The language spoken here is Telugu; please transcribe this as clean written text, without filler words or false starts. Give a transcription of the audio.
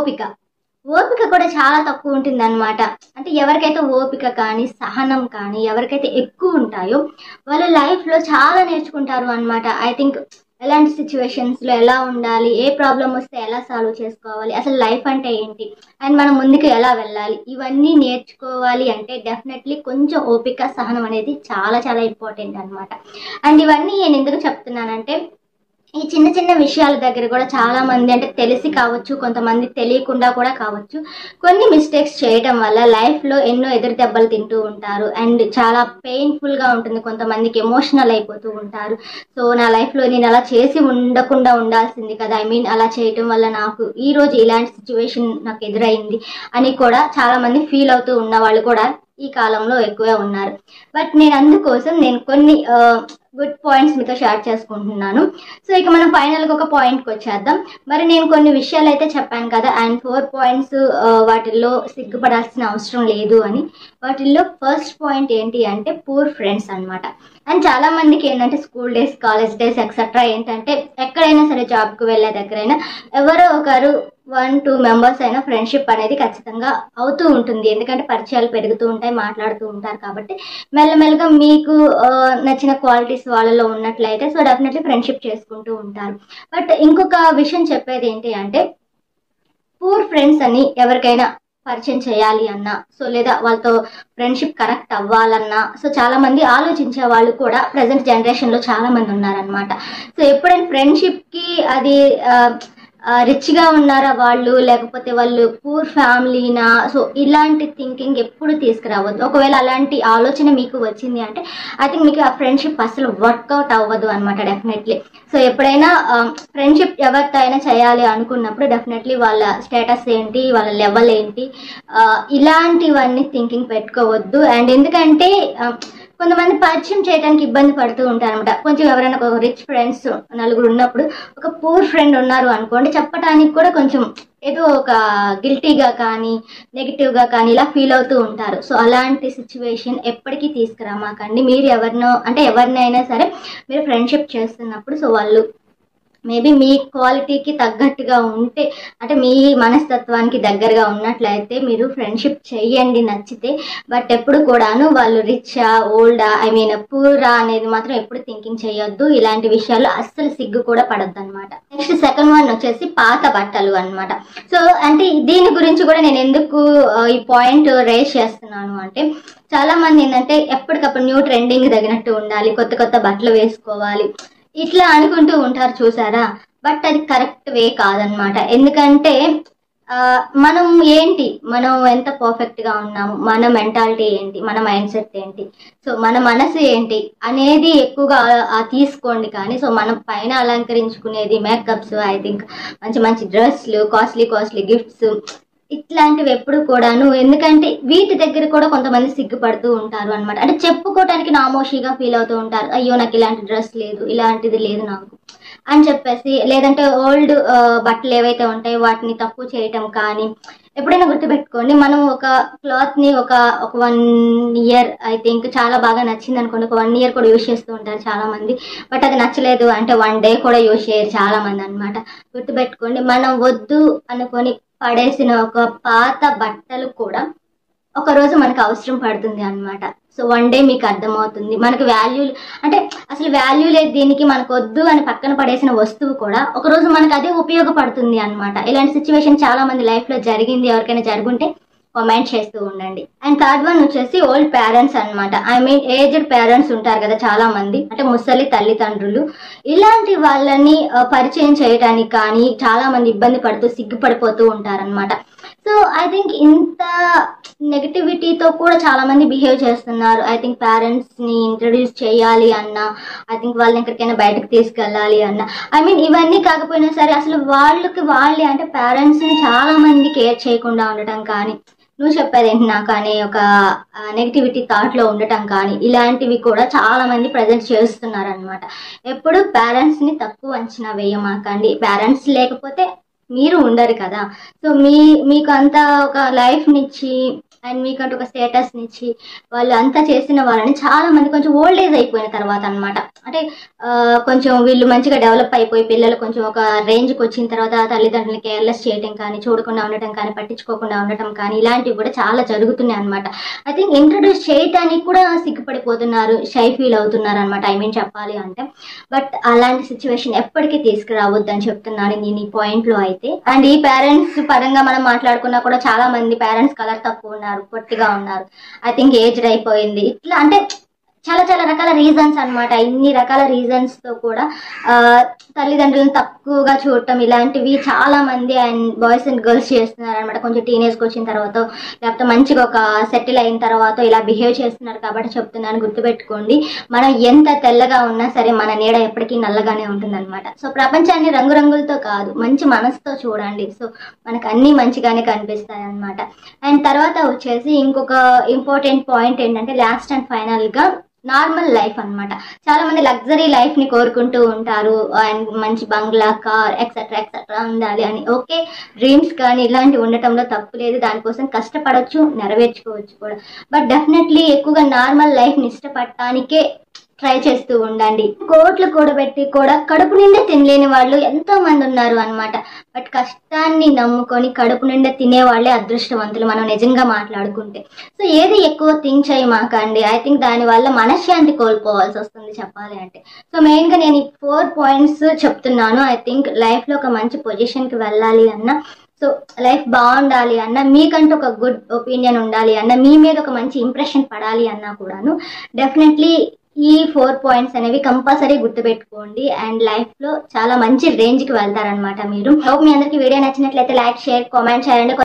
ఓపిక. ఓపిక కూడా చాలా తక్కువ ఉంటుందన్నమాట. అంటే ఎవరికైతే ఓపిక కానీ, సహనం కానీ ఎవరికైతే ఎక్కువ ఉంటాయో వాళ్ళు లైఫ్‌లో చాలా నేర్చుకుంటారు అన్నమాట. ఐ థింక్ ఎలాంటి సిట్యుయేషన్స్‌లో ఎలా ఉండాలి, ఏ ప్రాబ్లమ్ వస్తే ఎలా సాల్వ్ చేసుకోవాలి, అసలు లైఫ్ అంటే ఏంటి, అండ్ మనం ముందుకు ఎలా వెళ్ళాలి, ఇవన్నీ నేర్చుకోవాలి అంటే డెఫినెట్‌లీ కొంచెం ఓపిక, సహనం అనేది చాలా చాలా ఇంపార్టెంట్ అన్నమాట. అండ్ ఇవన్నీ నేను ఎందుకు చెప్తున్నానంటే ఈ చిన్న చిన్న విషయాల దగ్గర కూడా చాలా మంది అంటే తెలిసి కావచ్చు, కొంతమంది తెలియకుండా కూడా కావచ్చు, కొన్ని మిస్టేక్స్ చేయటం వల్ల లైఫ్లో ఎన్నో ఎదురు దెబ్బలు తింటూ ఉంటారు. అండ్ చాలా పెయిన్ఫుల్గా ఉంటుంది, కొంతమందికి ఎమోషనల్ అయిపోతూ ఉంటారు. సో నా లైఫ్లో నేను అలా చేసి ఉండకుండా ఉండాల్సింది కదా, ఐ మీన్ అలా చేయటం వల్ల నాకు ఈ రోజు ఇలాంటి సిచ్యువేషన్ నాకు ఎదురైంది అని కూడా చాలా మంది ఫీల్ అవుతూ ఉన్న వాళ్ళు కూడా ఈ కాలంలో ఎక్కువే ఉన్నారు. బట్ నేను అందుకోసం నేను కొన్ని గుడ్ పాయింట్స్ మీతో షేర్ చేసుకుంటున్నాను. సో ఇక మనం ఫైనల్గా ఒక పాయింట్కి వచ్చేద్దాం. మరి నేను కొన్ని విషయాలు అయితే చెప్పాను కదా, అండ్ 4 పాయింట్స్ వాటిల్లో సిగ్గుపడాల్సిన అవసరం లేదు అని. వాటిల్లో ఫస్ట్ పాయింట్ ఏంటి అంటే పూర్ ఫ్రెండ్స్ అన్నమాట. అండ్ చాలా మందికి ఏంటంటే school days, college days etcetera ఏంటంటే ఎక్కడైనా సరే జాబ్కి వెళ్ళే దగ్గరైనా ఎవరో ఒకరు 1-2 మెంబర్స్ అయినా ఫ్రెండ్షిప్ అనేది ఖచ్చితంగా అవుతూ ఉంటుంది. ఎందుకంటే పరిచయాలు పెరుగుతూ ఉంటాయి, మాట్లాడుతూ ఉంటారు కాబట్టి మెల్లమెల్లగా మీకు నచ్చిన క్వాలిటీస్ వాళ్ళలో ఉన్నట్లయితే సో డెఫినెట్లీ ఫ్రెండ్షిప్ చేసుకుంటూ ఉంటారు. బట్ ఇంకొక విషయం చెప్పేది ఏంటి అంటే పూర్ ఫ్రెండ్స్ అని ఎవరికైనా పరిచయం చేయాలి అన్నా, సో లేదా వాళ్ళతో ఫ్రెండ్షిప్ కనెక్ట్ అవ్వాలన్నా, సో చాలా మంది ఆలోచించే వాళ్ళు కూడా ప్రజెంట్ జనరేషన్లో చాలా మంది ఉన్నారనమాట. సో ఎప్పుడైనా ఫ్రెండ్షిప్కి అది రిచ్గా ఉన్నారా వాళ్ళు, లేకపోతే వాళ్ళు పూర్ ఫ్యామిలీనా, సో ఇలాంటి థింకింగ్ ఎప్పుడు తీసుకురావద్దు. ఒకవేళ అలాంటి ఆలోచన మీకు వచ్చింది అంటే ఐ థింక్ మీకు ఆ ఫ్రెండ్షిప్ అసలు వర్కౌట్ అవ్వదు అనమాట డెఫినెట్లీ. సో ఎప్పుడైనా ఫ్రెండ్షిప్ ఎవరితో అయినా చేయాలి అనుకున్నప్పుడు డెఫినెట్లీ వాళ్ళ స్టేటస్ ఏంటి, వాళ్ళ లెవెల్ ఏంటి, ఇలాంటివన్నీ థింకింగ్ పెట్టుకోవద్దు. అండ్ ఎందుకంటే కొంతమంది పరిచయం చేయడానికి ఇబ్బంది పడుతూ ఉంటారు అనమాట. కొంచెం ఎవరైనా ఒక రిచ్ ఫ్రెండ్స్ నలుగురు ఉన్నప్పుడు ఒక పూర్ ఫ్రెండ్ ఉన్నారు అనుకోండి, చెప్పడానికి కూడా కొంచెం ఏదో ఒక గిల్టీగా కానీ నెగిటివ్గా కానీ ఇలా ఫీల్ అవుతూ ఉంటారు. సో అలాంటి సిచ్యువేషన్ ఎప్పటికీ తీసుకురామాకండి. మీరు ఎవరినైనా సరే మీరు ఫ్రెండ్షిప్ చేస్తున్నప్పుడు సో వాళ్ళు మేబీ మీ క్వాలిటీకి తగ్గట్టుగా ఉంటే, అంటే మీ మనస్తత్వానికి దగ్గరగా ఉన్నట్లయితే మీరు ఫ్రెండ్షిప్ చెయ్యండి నచ్చితే. బట్ ఎప్పుడు కూడాను వాళ్ళు రిచ్చా, ఓల్డా, ఐ మీన్ పూరా అనేది మాత్రం ఎప్పుడు థింకింగ్ చేయొద్దు. ఇలాంటి విషయాల్లో అస్సలు సిగ్గు కూడా పడొద్దు అనమాట. నెక్స్ట్ సెకండ్ వన్ వచ్చేసి పాత బట్టలు అనమాట. సో అంటే దీని గురించి కూడా నేను ఎందుకు ఈ పాయింట్ రేస్ చేస్తున్నాను అంటే చాలా మంది ఏంటంటే ఎప్పటికప్పుడు న్యూ ట్రెండింగ్ తగినట్టు ఉండాలి, కొత్త కొత్త బట్టలు వేసుకోవాలి, ఇట్లా అనుకుంటూ ఉంటారు చూసారా. బట్ అది కరెక్ట్ వే కాదనమాట. ఎందుకంటే మనం ఏంటి, మనం ఎంత పర్ఫెక్ట్గా ఉన్నాము, మన మెంటాలిటీ ఏంటి, మన మైండ్ సెట్ ఏంటి, సో మన మనసు ఏంటి అనేది ఎక్కువగా తీసుకోండి. కానీ సో మనం పైన అలంకరించుకునేది మేకప్స్, ఐ థింక్ మంచి మంచి డ్రెస్లు, కాస్ట్లీ కాస్ట్లీ గిఫ్ట్స్, ఇట్లాంటివి ఎప్పుడు కూడాను. ఎందుకంటే వీటి దగ్గర కూడా కొంతమంది సిగ్గుపడుతూ ఉంటారు అనమాట. అంటే చెప్పుకోవటానికి నామోషిగా ఫీల్ అవుతూ ఉంటారు, అయ్యో నాకు ఇలాంటి డ్రెస్ లేదు, ఇలాంటిది లేదు నాకు అని చెప్పేసి. లేదంటే ఓల్డ్ బట్టలు ఏవైతే ఉంటాయో వాటిని తక్కువ చేయటం కానీ. ఎప్పుడైనా గుర్తుపెట్టుకోండి, మనం ఒక క్లాత్ని ఒక 1 ఇయర్ ఐ థింక్ చాలా బాగా నచ్చింది అనుకోండి, ఒక 1 ఇయర్ కూడా యూజ్ చేస్తూ ఉంటారు చాలా మంది. బట్ అది నచ్చలేదు అంటే 1 డే కూడా యూజ్ చేయరు చాలా మంది అనమాట. గుర్తుపెట్టుకోండి, మనం వద్దు అనుకొని పడేసిన ఒక పాత బట్టలు కూడా ఒకరోజు మనకు అవసరం పడుతుంది అనమాట. సో 1 డే మీకు అర్థమవుతుంది మనకు వాల్యూ, అంటే అసలు వాల్యూ లేదు దీనికి, మనకు వద్దు అని పక్కన పడేసిన వస్తువు కూడా ఒకరోజు మనకు అదే ఉపయోగపడుతుంది అనమాట. ఇలాంటి సిచ్యువేషన్ చాలా మంది లైఫ్లో జరిగింది. ఎవరికైనా జరుగుంటే కామెంట్ చేస్తూ ఉండండి. అండ్ థర్డ్ వన్ వచ్చేసి ఓల్డ్ పేరెంట్స్ అనమాట. ఐ మీన్ ఏజ్డ్ పేరెంట్స్ ఉంటారు కదా చాలా మంది, అంటే ముసలి తల్లిదండ్రులు. ఇలాంటి వాళ్ళని పరిచయం చేయడానికి కానీ చాలా మంది ఇబ్బంది పడుతూ సిగ్గుపడిపోతూ ఉంటారనమాట. సో ఐ థింక్ ఇంత నెగటివిటీతో కూడా చాలా మంది బిహేవ్ చేస్తున్నారు. ఐ థింక్ పేరెంట్స్ని ఇంట్రడ్యూస్ చేయాలి అన్నా, ఐ థింక్ వాళ్ళని ఎక్కడికైనా బయటకు తీసుకెళ్ళాలి అన్నా, ఐ మీన్ ఇవన్నీ కాకపోయినా సరే అసలు వాళ్ళే అంటే పేరెంట్స్ని చాలా మంది కేర్ చేయకుండా ఉండటం కానీ, నువ్వు చెప్పేది ఏంటి నాకు అనే ఒక నెగిటివిటీ థాట్లో ఉండటం కానీ, ఇలాంటివి కూడా చాలా మంది ప్రజెంట్ చేస్తున్నారు అనమాట. ఎప్పుడు పేరెంట్స్ని తక్కువ అంచనా వేయమాకండి. పేరెంట్స్ లేకపోతే మీరు ఉండరు కదా. సో మీకు అంతా ఒక లైఫ్నిచ్చి అండ్ మీకంటూ ఒక స్టేటస్నిచ్చి వాళ్ళు అంతా చేసిన వాళ్ళని చాలా మంది కొంచెం ఓల్డ్ ఏజ్ అయిపోయిన తర్వాత అనమాట, అంటే కొంచెం వీళ్ళు మంచిగా డెవలప్ అయిపోయి పిల్లలు కొంచెం ఒక రేంజ్కి వచ్చిన తర్వాత తల్లిదండ్రులు కేర్లెస్ చేయడం కానీ, చూడకుండా ఉండటం కానీ, పట్టించుకోకుండా ఉండటం కానీ ఇలాంటివి కూడా చాలా జరుగుతున్నాయి అనమాట. ఐ థింక్ ఇంట్రడ్యూస్ చేయడానికి కూడా సిగ్గుపడిపోతున్నారు, షై ఫీల్ అవుతున్నారు అనమాట. ఐ మీన్ చెప్పాలి అంటే బట్ అలాంటి సిచ్యువేషన్ ఎప్పటికీ తీసుకురావద్దని చెప్తున్నాను నేను ఈ పాయింట్లో అయితే. అండ్ ఈ పేరెంట్స్ పరంగా మనం మాట్లాడుకున్నా కూడా చాలా మంది పేరెంట్స్ కలర్ తక్కువ ఉన్నారు, పొట్టిగా ఉన్నారు, ఐ థింక్ ఏజ్డ్ అయిపోయింది, ఇట్లా అంటే చాలా చాలా రకాల రీజన్స్ అనమాట. ఇన్ని రకాల రీజన్స్తో కూడా తల్లిదండ్రులను తక్కువగా చూడటం ఇలాంటివి చాలా మంది అండ్ బాయ్స్ అండ్ గర్ల్స్ చేస్తున్నారు అనమాట. కొంచెం టీనేజ్కి వచ్చిన తర్వాత లేకపోతే మంచిగా ఒక సెటిల్ అయిన తర్వాత ఇలా బిహేవ్ చేస్తున్నారు కాబట్టి చెప్తున్నాను, గుర్తుపెట్టుకోండి. మనం ఎంత తెల్లగా ఉన్నా సరే మన నీడ ఎప్పటికీ నల్లగానే ఉంటుంది అనమాట. సో ప్రపంచాన్ని రంగురంగులతో కాదు, మంచి మనసుతో చూడండి. సో మనకు అన్నీ మంచిగానే కనిపిస్తాయి అనమాట. అండ్ తర్వాత వచ్చేసి ఇంకొక ఇంపార్టెంట్ పాయింట్ ఏంటంటే లాస్ట్ అండ్ ఫైనల్గా నార్మల్ లైఫ్ అనమాట. చాలా మంది లగ్జరీ లైఫ్ ని కోరుకుంటూ ఉంటారు అండ్ మంచి బంగ్లా, కార్ ఎక్సెట్రా ఎక్సెట్రా ఉండాలి అని. ఓకే, డ్రీమ్స్ కానీ ఇలాంటివి ఉండటంలో తప్పు లేదు, దానికోసం కష్టపడవచ్చు, నెరవేర్చుకోవచ్చు కూడా. బట్ డెఫినెట్లీ ఎక్కువగా నార్మల్ లైఫ్ ని ఇష్టపడటానికే ట్రై చేస్తూ ఉండండి. కోట్లు కూడబెట్టి కూడా కడుపు నిండా తినలేని వాళ్ళు ఎంతో మంది ఉన్నారు అనమాట. బట్ కష్టాన్ని నమ్ముకొని కడుపు నిండా తినే వాళ్ళే అదృష్టవంతులు మనం నిజంగా మాట్లాడుకుంటే. సో ఏది ఎక్కువ థింక్ చేయమాకండి. ఐ థింక్ దానివల్ల మనశ్శాంతి కోల్పోవాల్సి వస్తుంది చెప్పాలి అంటే. సో మెయిన్గా నేను ఈ 4 పాయింట్స్ చెప్తున్నాను. ఐ థింక్ లైఫ్లో ఒక మంచి పొజిషన్కి వెళ్ళాలి అన్న, సో లైఫ్ బాగుండాలి అన్న, మీకంటూ ఒక గుడ్ ఒపీనియన్ ఉండాలి అన్న, మీ మీద ఒక మంచి ఇంప్రెషన్ పడాలి అన్నా కూడాను డెఫినెట్లీ ఈ 4 పాయింట్స్ అనేవి కంపల్సరీ గుర్తుపెట్టుకోండి అండ్ లైఫ్లో చాలా మంచి రేంజ్కి వెళ్తారనమాట మీరు. హోప్ మీ అందరికీ వీడియో నచ్చినట్లయితే లైక్, షేర్, కామెంట్ చేయండి.